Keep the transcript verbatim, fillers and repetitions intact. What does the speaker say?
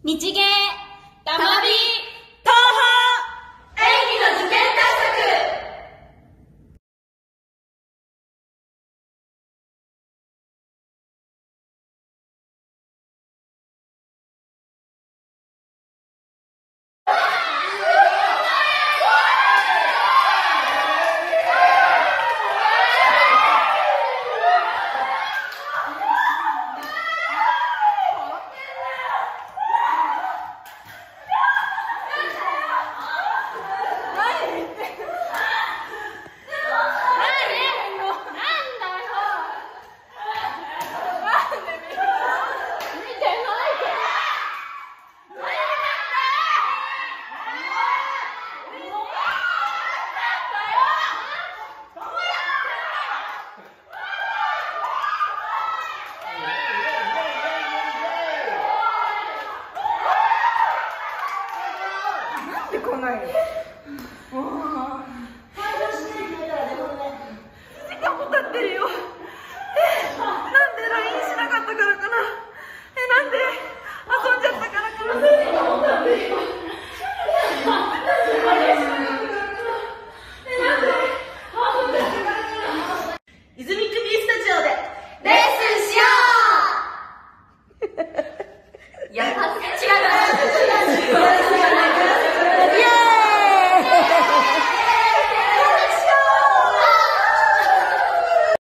日芸たまび東演技の受験対策。 来ないの。もう時間も経ってるよ。え、なんで ライン しなかったからかな。え、なんで遊んじゃったからかな。時間も経ってるよ。イズミック B スタジオでレッスンしよう。いや、違います。